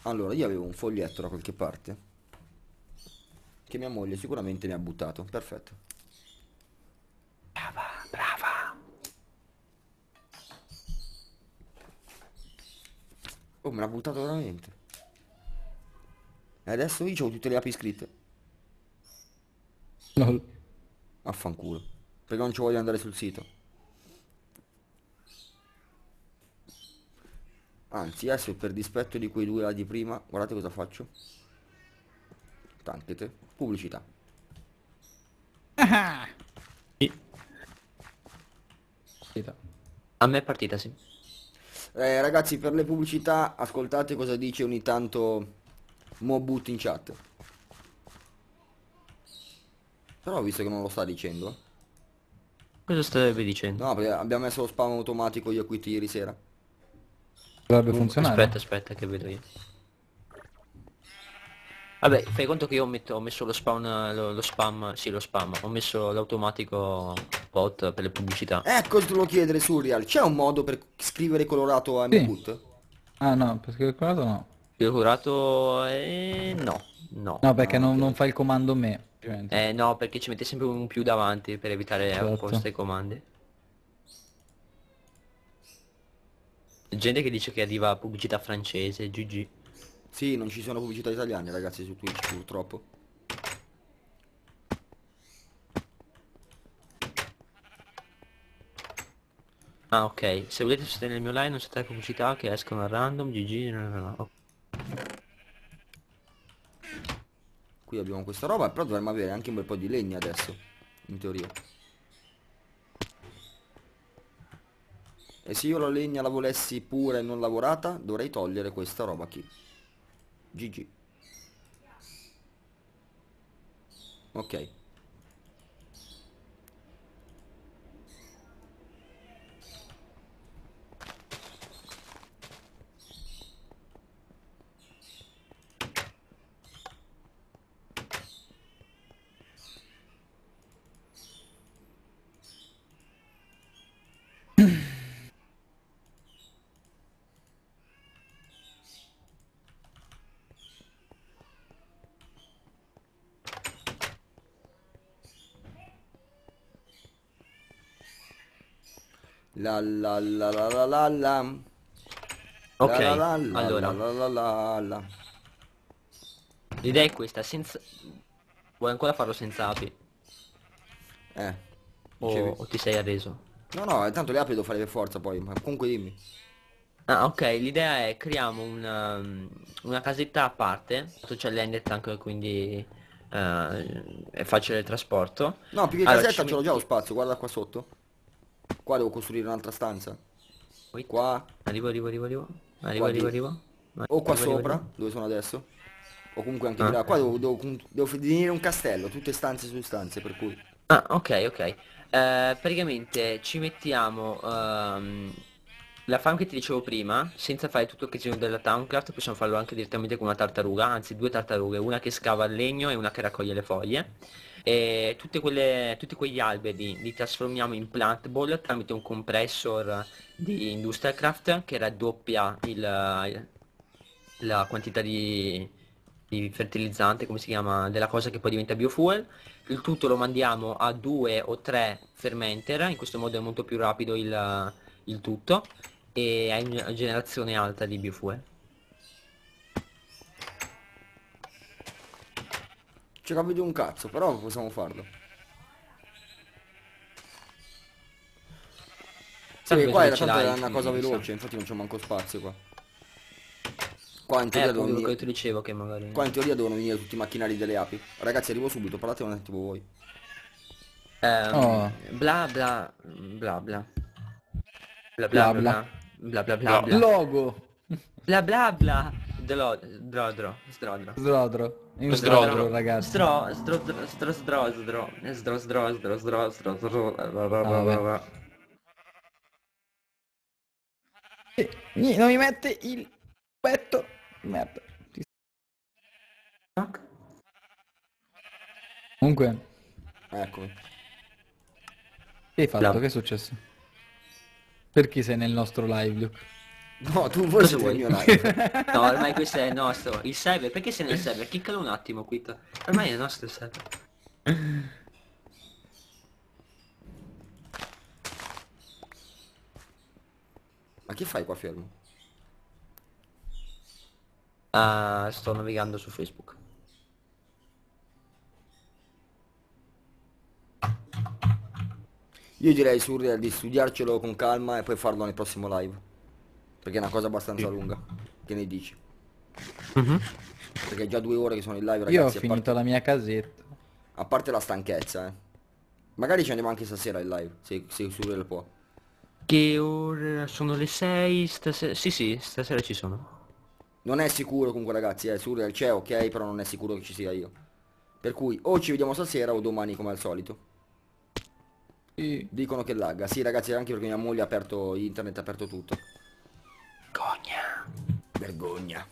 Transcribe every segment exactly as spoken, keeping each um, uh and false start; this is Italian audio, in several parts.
Allora, io avevo un foglietto da qualche parte che mia moglie sicuramente mi ha buttato. Perfetto. Brava, brava. Oh, me l'ha buttato veramente. E adesso io ho tutte le api iscritte. Lol. Affanculo. Perché non ci voglio andare sul sito. Anzi, adesso per dispetto di quei due là di prima, guardate cosa faccio. Tantete. Pubblicità. Ah! Sì. A me è partita, sì. Eh, ragazzi, per le pubblicità, ascoltate cosa dice ogni tanto Mobut in chat. Però ho visto che non lo sta dicendo. Cosa stavi dicendo? No, perché abbiamo messo lo spam automatico io qui ieri sera. Dovrebbe Comunque, funzionare? aspetta, aspetta, che vedo io. Vabbè, fai conto che io ho, metto- ho messo lo spawn, lo, lo spam, sì, lo spam, ho messo l'automatico bot per le pubblicità. Ecco, te lo chiedere Surreal. C'è un modo per scrivere colorato a Sì. Mobut? Ah no, perché il curato no. Il curato... Eh, no, no. No, perché Ah, non, ok, non ok. fa il comando me, ovviamente. Eh, no, perché ci mette sempre un più davanti per evitare Esatto. apposta i comandi. Gente che dice che arriva pubblicità francese, G G. Sì, non ci sono pubblicità italiane, ragazzi, su Twitch, purtroppo. Ah, ok. Se volete sostenere il mio live non c'è pubblicità che escono a random, G G. No, no, no. Ok. Qui abbiamo questa roba, però dovremmo avere anche un bel po' di legna adesso, in teoria. E se io la legna la volessi pura e non lavorata, dovrei togliere questa roba qui. G G. Ok. La la la la la la la. La Ok, la la la la allora, la la la la. l'idea è questa, senza... Vuoi ancora farlo senza api? Eh, O, dicevi? o ti sei arreso? No, no, intanto le api devo fare per forza poi, ma comunque dimmi. Ah, ok, l'idea è creiamo una, una casetta a parte, sotto c'è l'ender tank quindi eh, è facile il trasporto. No, più che Allora casetta ci ce l'ho già lo metti... spazio, guarda qua sotto. Qua devo costruire un'altra stanza. Wait, Qua. arrivo, arrivo, arrivo, arrivo, arrivo, Qua arrivo, di... arrivo, O qua arrivo, arrivo, sopra, arrivo. dove sono adesso. O comunque anche di Ah. là. Qua devo, devo, devo finire un castello, tutte stanze su stanze, per cui... Ah, ok, ok. Eh, praticamente ci mettiamo ehm, la farm che ti dicevo prima, senza fare tutto il casino della Towncraft, possiamo farlo anche direttamente con una tartaruga, anzi due tartarughe, una che scava il legno e una che raccoglie le foglie. E tutte quelle, tutti quegli alberi li trasformiamo in plant ball tramite un compressor di Industrialcraft che raddoppia il, la quantità di, di fertilizzante, come si chiama, della cosa che poi diventa biofuel. Il tutto lo mandiamo a due o tre fermenter, in questo modo è molto più rapido il, il tutto e hai una generazione alta di biofuel. Ci capi di un cazzo, però possiamo farlo. Sì, Tanto perché penso qua che era ce tanto l'hai, era una cosa mi sa. veloce, infatti non c'è manco spazio qua. Qua in È teoria devono appunto quello venire... che ti dicevo che magari... Qua in teoria devono venire tutti i macchinari delle api. Ragazzi, arrivo subito, parlate un attimo voi. Ehm, Oh, bla bla bla bla bla bla bla bla bla. bla bla bla bla No. bla Logo. bla bla bla Dro- drodro sdrodro Sdrodro. In sdrodro sdrodro, ragazzi. stro stro stro stro sdro sdro sdro sdro sdro stro Ah, vabbè. stro Eh, ni- non mi mette il petto. Merda. Ti- Comunque, Eccomi. che hai fatto? bla. Che è successo? Perché sei nel nostro live, Luke? No, tu vuoi Cosa il vuoi? mio live. No, ormai questo è nostro. Il server, perché sei nel server? Cliccalo un attimo, Quit. Ormai è nostro il server. Ma che fai qua fermo? Ah, sto navigando su Facebook. Io direi Surreal di studiarcelo con calma e poi farlo nel prossimo live. Perché è una cosa abbastanza lunga. Che ne dici? Mhm. Perché è già due ore che sono in live, Io ho ragazzi. A finito parte, la mia casetta. a parte la stanchezza, eh. Magari ci andiamo anche stasera in live, se, se Surreal può. Che ora sono le sei, stasera... Sì, sì, stasera ci sono. Non è sicuro comunque, ragazzi, eh. Surreal c'è, ok, però non è sicuro che ci sia io. Per cui o ci vediamo stasera o domani come al solito. Sì. Dicono che lagga. Sì, ragazzi, anche perché mia moglie ha aperto internet, ha aperto tutto. Cogna. Vergogna.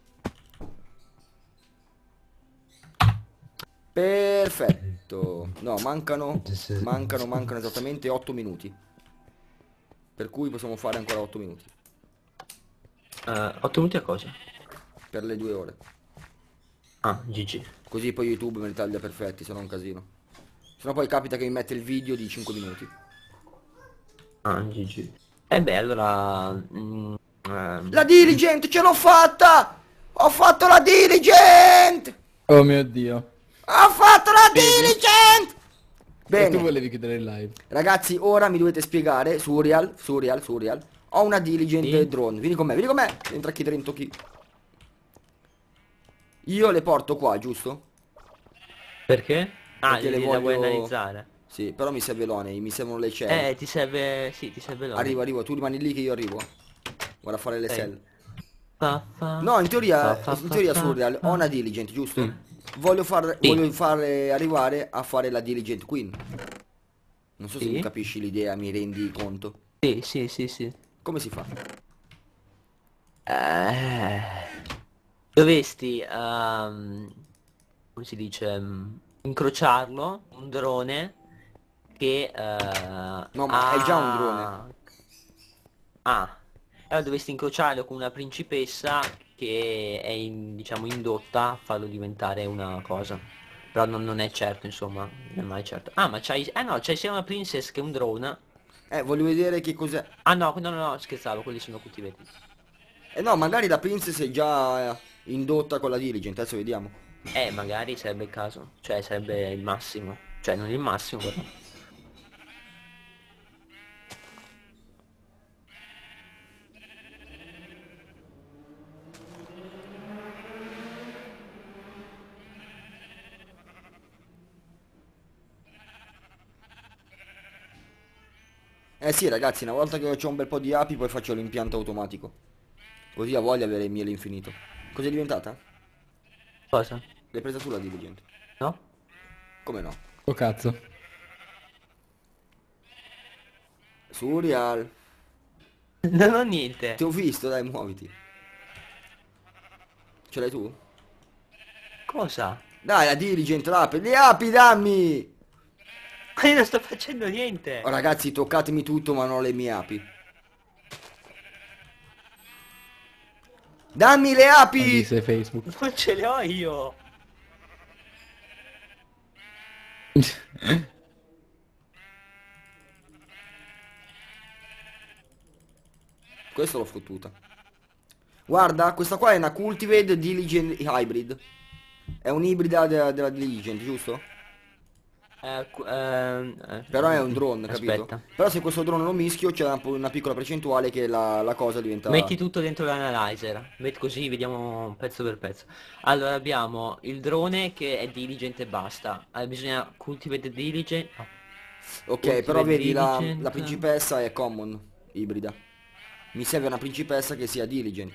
Perfetto. No, mancano, mancano, mancano esattamente otto minuti. Per cui possiamo fare ancora otto minuti. Uh, otto minuti a cosa? Per le due ore. Ah, G G. Così poi YouTube me li taglia perfetti, se no è un casino. Se no poi capita che mi mette il video di cinque minuti. Ah, G G. E beh, allora... mm, ehm, La Diligent, ce l'ho fatta! Ho fatto la Diligent! Oh mio Dio. Ho fatto la Vedi? Diligent! E tu Bene, volevi chiudere il live. ragazzi, ora mi dovete spiegare, Surreal, Surreal, Surreal. Ho una Diligent Sì? drone, vieni con me, vieni con me. Entra chi dentro chi. Io le porto qua, giusto? Perché? Ah, Perché le le la vuoi voglio- analizzare? Sì, però mi serve l'onei, mi servono le celle. Eh, ti serve... Sì, ti serve l'oro. Arrivo, arrivo, tu rimani lì che io arrivo. Vado a fare le Sì. cell. Fa, fa, No, in teoria, fa, fa, in teoria fa, Surreal, fa. ho una Diligent, giusto? Mm. Voglio far, Sì. voglio fare arrivare a fare la Diligent Queen. Non so se Sì. mi capisci l'idea, mi rendi conto. Sì, sì, sì, sì. Come si fa? Eh, dovresti, ehm, come si dice, mm, incrociarlo, un drone che eh, No, ma è già un ha- drone. Ah, allora dovresti incrociarlo con una principessa che è in- diciamo indotta a farlo diventare una cosa. Però non, non è certo, insomma, non è mai certo. Ah, ma c'hai... Eh no, c'hai sia una princess che un drone. Eh, voglio vedere che cos'è. Ah no, no, no, no, scherzavo, quelli sono cultivati. Eh no, magari la Princess è già eh, indotta con la Diligent, adesso vediamo. Eh, magari sarebbe il caso. Cioè, sarebbe il massimo. Cioè, non il massimo, però. Eh sì, ragazzi, una volta che ho un bel po' di api, poi faccio l'impianto automatico. Così ha voglia di avere il miele infinito. Cos'è diventata? Cosa? L'hai presa tu la Diligent? No? Come no? Oh cazzo. Surreal. Non ho niente. Ti ho visto, dai, muoviti. Ce l'hai tu? Cosa? Dai, la Diligent, l'api. Le api, dammi! Ma io non sto facendo niente. Oh, ragazzi, toccatemi tutto, ma non le mie api. Dammi le Ma api! disse Facebook. Non ce le ho io. Questo l'ho fottuta. Guarda, questa qua è una Cultivate Diligent Hybrid. È un'ibrida de- della Diligent, giusto? Eh, qu- ehm, eh, Però è un drone, capito? Aspetta. Però se questo drone lo mischio c'è una, una piccola percentuale che la, la cosa diventa... Metti tutto dentro l'analyzer. Metti così, vediamo pezzo per pezzo. Allora abbiamo il drone che è diligent e basta. Allora, bisogna cultivate diligent. no. Ok, Cultivate però vedi la, Diligent. la principessa è common, ibrida. Mi serve una principessa che sia diligent.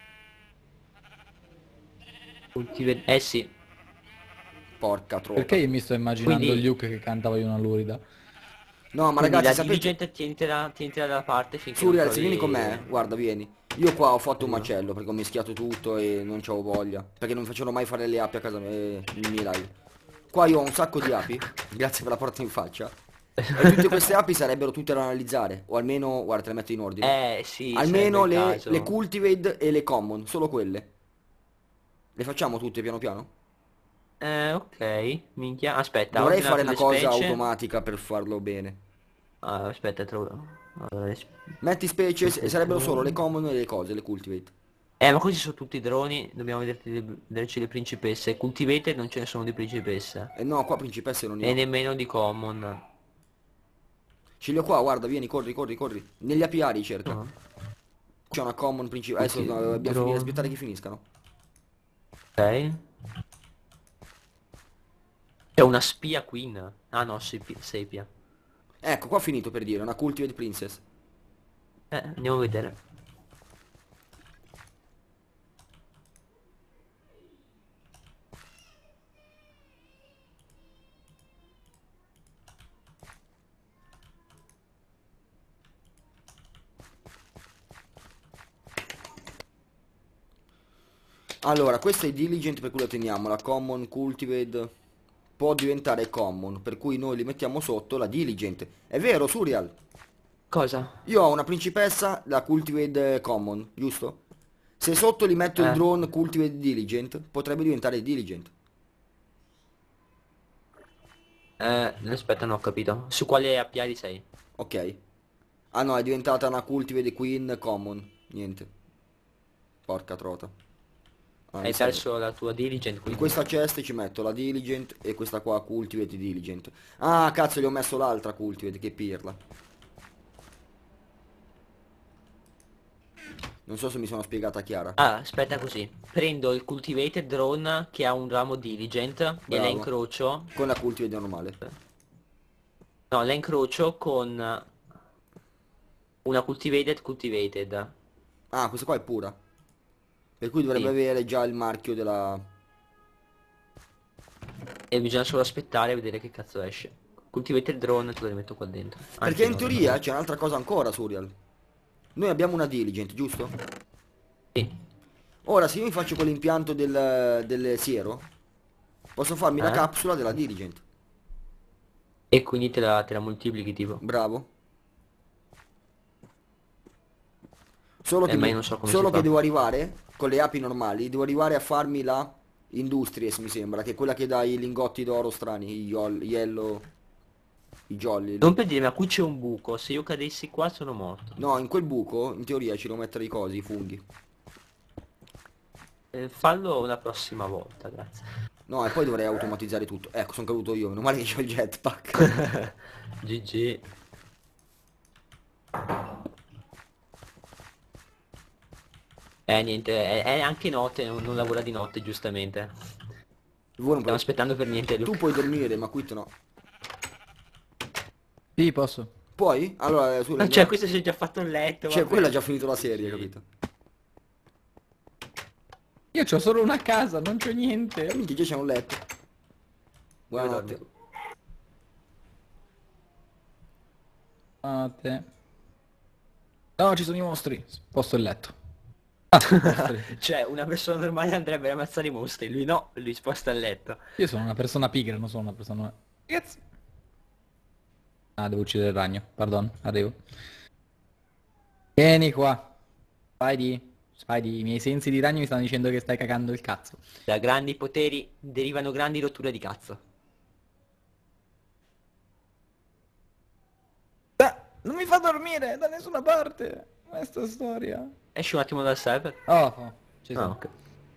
Cultivate... Eh sì. Porca trova. Perché io mi sto immaginando Quindi- Luke che cantava io una lurida? No, ma Quindi ragazzi, la sapete... diligent tientela, tientela da parte finché Surreal, non se trovi- vieni con me, guarda, vieni. Io qua ho fatto un Arrivo. macello perché ho mischiato tutto e non c'avevo voglia. Perché non facevano mai fare le api a casa mia, eh, nei miei live. Qua io ho un sacco di api, grazie per la porta in faccia. E tutte queste api sarebbero tutte da analizzare. O almeno, guarda, te le metto in ordine. Eh sì, Almeno sarebbe il le, le caso. cultivate e le common, solo quelle. Le facciamo tutte piano piano? Eh, ok, minchia. Aspetta, ho Dovrei fare ordinato una le cosa specie. automatica per farlo bene. Ah, aspetta, trovo. Allora, le sp- Metti specie e tutte sarebbero solo le droni. common e le cose, le cultivate. Eh, ma così sono tutti droni, dobbiamo vederti le, vederci le principesse. Cultivated non ce ne sono di principesse. E no, qua principesse non ne E ho. nemmeno di common. Ce li ho qua, guarda, vieni, corri, corri, corri. Negli apiari cerca. No. C'è una common principale. Adesso Tutti no, dobbiamo finire, aspettare droni. che finiscano. Ok. C'è una spia queen. Ah no, sepi- sepia. Ecco, qua ho finito per dire, una cultivate princess. Eh, andiamo a vedere. Allora, questa è diligent per cui la teniamo, la common cultivate può diventare common, per cui noi li mettiamo sotto la diligent. È vero, Surial? Cosa? Io ho una principessa, la cultivate common, giusto? Se sotto li metto il Eh, drone cultivate diligent, potrebbe diventare diligent. eh, aspetta, non ho capito. Su quale appiali sei? Ok. Ah no, è diventata una cultivate queen common. Niente. Porca trota. Ah, mi Hai serve. perso la tua diligent, In quindi. questa chest ci metto la diligent e questa qua cultivate diligent. Ah, cazzo, gli ho messo l'altra cultivate, che pirla. Non so se mi sono spiegata chiara. Ah, aspetta così. Prendo il cultivated drone che ha un ramo diligent e la Bravo. incrocio. Con la cultivate normale. No, la incrocio con una cultivated cultivated. Ah, questa qua è pura. Per cui dovrebbe Sì. avere già il marchio della... E bisogna solo aspettare e vedere che cazzo esce. Cultivated drone te lo rimetto qua dentro. Perché Anzi in no, non teoria lo... c'è un'altra cosa ancora, Surial. Noi abbiamo una diligent, giusto? Sì. Ora, se io mi faccio quell'impianto del, del siero, posso farmi la Eh? capsula della diligent. E quindi te la, te la moltiplichi tipo. Bravo. Solo che, Eh, ma io mi- non so come si solo che fa. devo arrivare, con le api normali, devo arrivare a farmi la Industries, mi sembra, che è quella che dà i lingotti d'oro strani, i yol- yellow, i jolly. Non per dire, ma qui c'è un buco. Se io cadessi qua sono morto. No, in quel buco, in teoria, ci devo mettere i cosi, i funghi. Eh, fallo una prossima volta, grazie. No, e poi dovrei automatizzare tutto. Ecco, sono caduto io, meno male che c'ho il jetpack. G G. Eh niente, è, è anche notte, non, non lavora di notte giustamente. Voi non Stiamo puoi... aspettando per niente Tu Luca. puoi dormire, ma qui no. Sì, posso. Puoi? Allora, su, Ma cioè questo si è già fatto il letto, cioè, vabbè. quella ha già finito la serie, Sì. capito? Io c'ho solo una casa, non c'ho niente. Minchia, già c'è un letto. Dove dormi? Buonanotte. A te. No, ci sono i mostri. Posto il letto. Ah, mostri. Cioè, una persona normale andrebbe a ammazzare i mostri, lui no, lui sposta il letto. Io sono una persona pigra, non sono una persona... Ragazzi. Ah, devo uccidere il ragno. Pardon, arrivo. Vieni qua. Spidey. Spidey, i miei sensi di ragno mi stanno dicendo che stai cagando il cazzo. Da grandi poteri derivano grandi rotture di cazzo. Ah, non mi fa dormire da nessuna parte. Questa storia. Esci un attimo dal server. Oh, oh, ci Ah, sono. ok.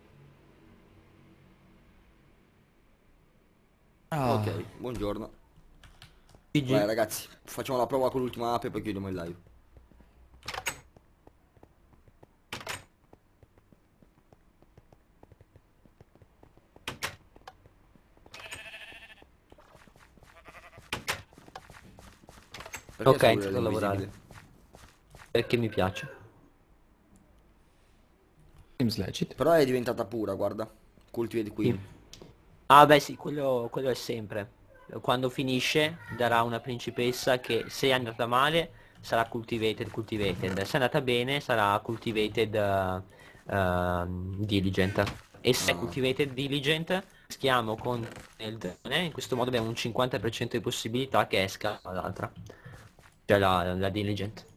Ah. Ok, buongiorno. G Vai G. ragazzi, facciamo la prova con l'ultima ape e poi chiudiamo il live. Perché Ok, solo inizio a lei è lavorare. invisibile? Perché mi piace. Seems legit. Però è diventata pura, guarda. Cultivate Sì. Queen. Ah beh sì, quello, quello è sempre. Quando finisce darà una principessa che se è andata male sarà cultivated cultivated. Se è andata bene sarà cultivated uh, uh, diligent. E se è Ah. cultivated diligent mischiamo con il drone, in questo modo abbiamo un cinquanta per cento di possibilità che esca l'altra, cioè la, la Diligent.